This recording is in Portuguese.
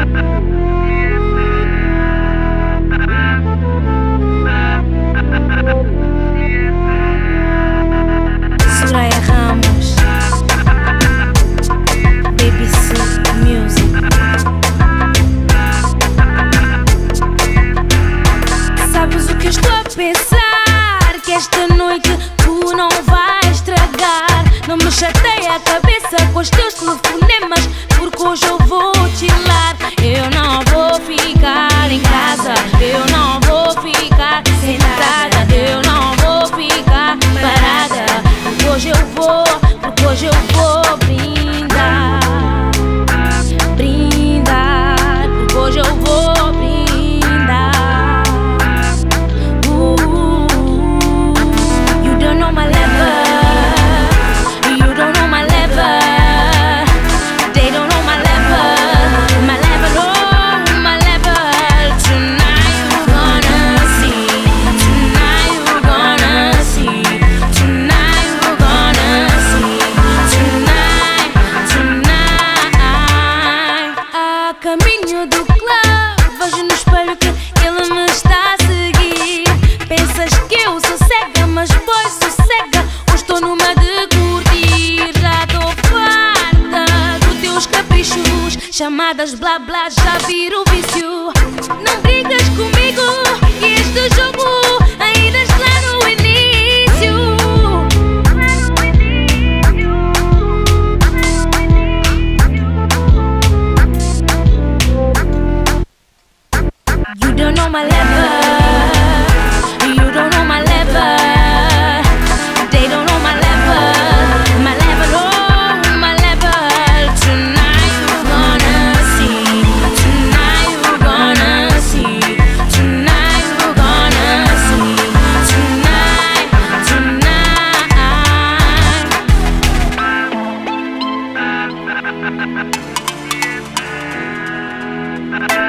Soraya Ramos, BBC Music. Sabes o que eu estou a pensar? Que esta noite tu não vais estragar. Não me chateia a cabeça com os teus telefonemas, porque hoje eu vou chilar. Eu não vou ficar em casa, eu não vou ficar sentada, eu não vou ficar parada. Porque hoje eu vou brindar, brindar, porque hoje eu vou brindar. You don't know my level, you don't know my level, they don't know my level, my level, oh my level. Tonight you gonna see, tonight you gonna see, tonight you gonna see, tonight, tonight. A caminho do club, vejo no espelho que ele me está a seguir. Pensas que eu sou cega, mas pois sou cega. Hoje estou numa de curtir. Já estou farta dos teus caprichos, chamadas blá blá, já viro vício. Não brigas comigo, que este jogo ainda está no início. You don't know my level, you don't know my level, they don't know my level, my level, oh my level. Tonight you gonna see, tonight you gonna see, tonight you gonna see, tonight, tonight.